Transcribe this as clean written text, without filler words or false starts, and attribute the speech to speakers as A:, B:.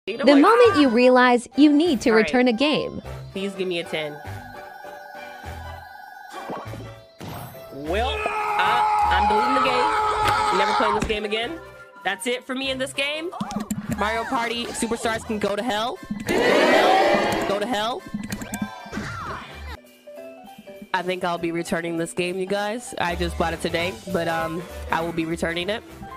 A: You know
B: The
A: what?
B: moment you realize you need to
A: All right.
B: return a game.
A: Please give me a 10. Well, I'm deleting the game. Never playing this game again. That's it for me in this game. Mario Party Superstars can go to hell. Go to hell. Go to hell. I think I'll be returning this game, you guys. I just bought it today, but I will be returning it.